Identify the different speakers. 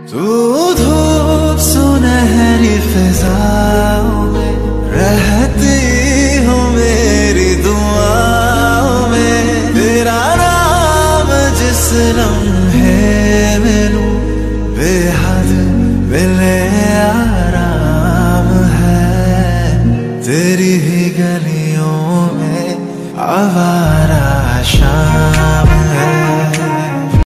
Speaker 1: तू धूप सुनहरी फिजाओं में रहती हो मेरी दुआओं में। तेरा नाम जिस लम्हे में लूं बेहद मिले आराम है। तेरी ही गलियों में आवाज